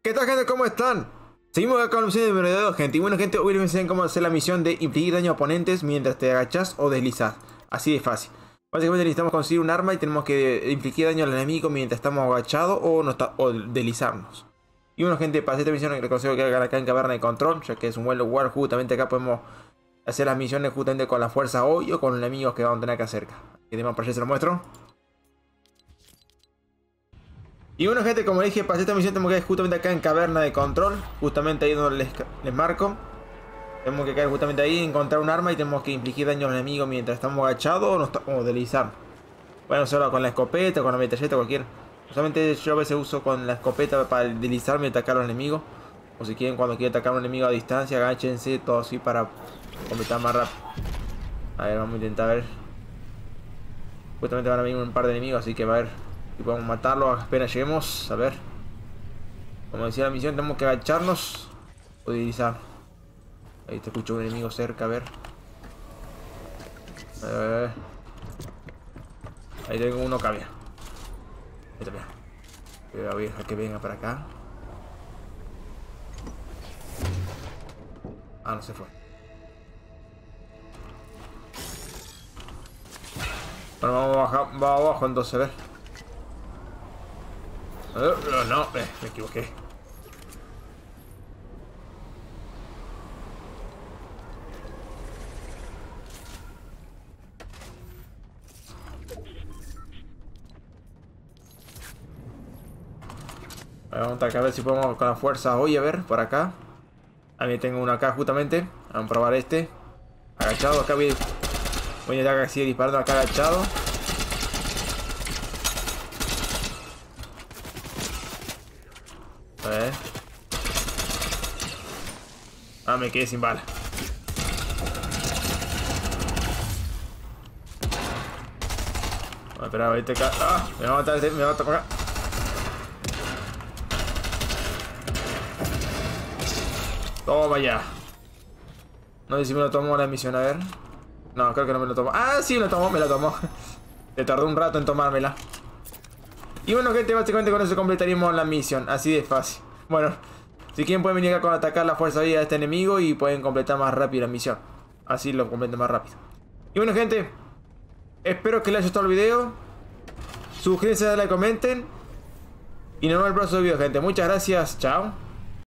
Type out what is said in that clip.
¿Qué tal, gente? ¿Cómo están? Seguimos acá con la misión de número 2, gente. Y bueno, gente, hoy les voy a enseñar cómo hacer la misión de infligir daño a oponentes mientras te agachas o deslizas. Así de fácil. Básicamente necesitamos conseguir un arma y tenemos que infligir daño al enemigo mientras estamos agachados o deslizarnos. Y bueno, gente, para hacer esta misión les aconsejo que hagan acá en Caverna de Control, ya que es un buen lugar. Justamente acá podemos hacer las misiones justamente con la fuerza hoy o con los enemigos que vamos a tener acá cerca. Y demás, para allá se lo muestro. Y bueno, gente, como dije, para hacer esta misión tenemos que ir justamente acá en Caverna de Control. Justamente ahí donde les marco. Tenemos que caer justamente ahí, encontrar un arma y tenemos que infligir daño al enemigo mientras estamos agachados o deslizar. Bueno, solo con la escopeta, con la metralleta, cualquiera. Solamente yo a veces uso con la escopeta para deslizarme y atacar a los enemigos. O si quieren, cuando quieran atacar a un enemigo a distancia, agáchense, todo así para completar más rápido. A ver, vamos a intentar ver. Justamente van a venir un par de enemigos, así que va a ver si podemos matarlos apenas lleguemos. A ver. Como decía la misión, tenemos que agacharnos o deslizar. Ahí te escucho un enemigo cerca, a ver. Ahí tengo uno acá, mira. Ahí está, mira. Voy a dejar que venga para acá. Ah, no se fue. Bueno, vamos a bajar, vamos abajo entonces, a ver. No, me equivoqué. Vamos a ver si podemos con la fuerza hoy, a ver, por acá. A mí tengo uno acá justamente. Vamos a probar este. Agachado, acá voy a intentar que siga disparando acá agachado. A ver. Ah, me quedé sin bala. Vamos a esperar a acá. Ah, me va a matar este, me va a matar por acá. Toma ya. No sé si me lo tomó la misión, a ver. No, creo que no me lo tomó. Ah, sí, me lo tomó. Le tardó un rato en tomármela. Y bueno, gente, básicamente con eso completaríamos la misión. Así de fácil. Bueno, si quieren pueden venir acá con atacar la fuerza vida de este enemigo y pueden completar más rápido la misión. Así lo completen más rápido. Y bueno, gente, espero que les haya gustado el video. Suscríbanse, dale like, comenten. Y nos vemos en el próximo video, gente. Muchas gracias. Chao.